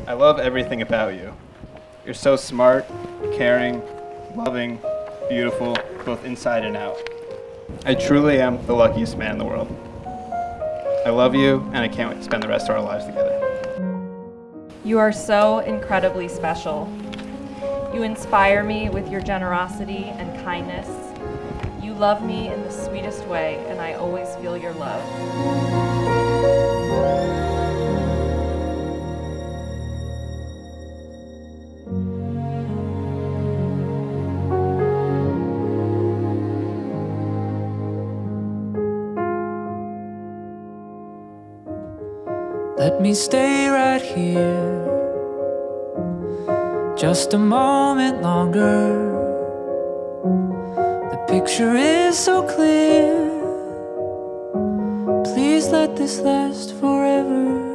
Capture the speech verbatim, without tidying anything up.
I love everything about you. You're so smart, caring, loving, beautiful, both inside and out. I truly am the luckiest man in the world. I love you, and I can't wait to spend the rest of our lives together. You are so incredibly special. You inspire me with your generosity and kindness. You love me in the sweetest way, and I always feel your love. Let me stay right here just a moment longer. The picture is so clear. Please let this last forever.